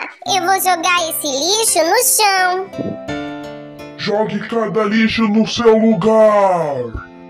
eu vou jogar esse lixo no chão. Jogue cada lixo no seu lugar.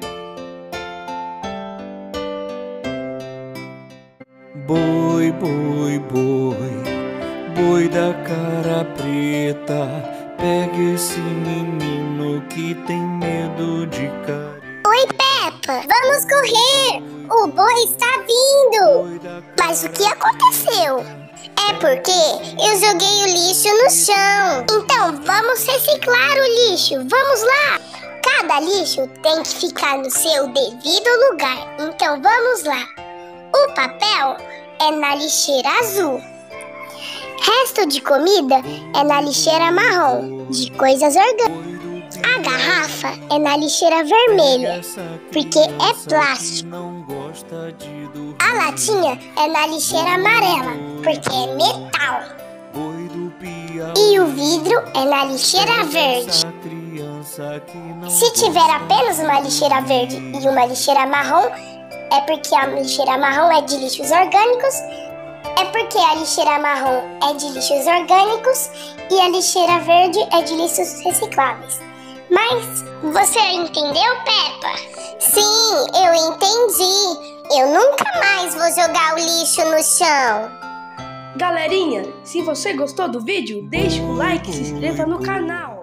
Boi, boi, boi, boi da cara preta, pega esse menino que tem medo de carinho. Oi, Peppa, vamos correr! O boi está vindo! Mas o que aconteceu? É porque eu joguei o lixo no chão. Então vamos reciclar o lixo, vamos lá! Cada lixo tem que ficar no seu devido lugar. Então vamos lá! O papel é na lixeira azul. Resto de comida é na lixeira marrom, de coisas orgânicas. A garrafa é na lixeira vermelha, porque é plástico. A latinha é na lixeira amarela, porque é metal. E o vidro é na lixeira verde. Se tiver apenas uma lixeira verde e uma lixeira marrom, é porque a lixeira marrom é de lixos orgânicos. É porque a lixeira marrom é de lixos orgânicos e a lixeira verde é de lixos recicláveis. Mas você entendeu, Peppa? Sim, eu entendi. Eu nunca mais vou jogar o lixo no chão. Galerinha, se você gostou do vídeo, deixe um like e se inscreva no canal.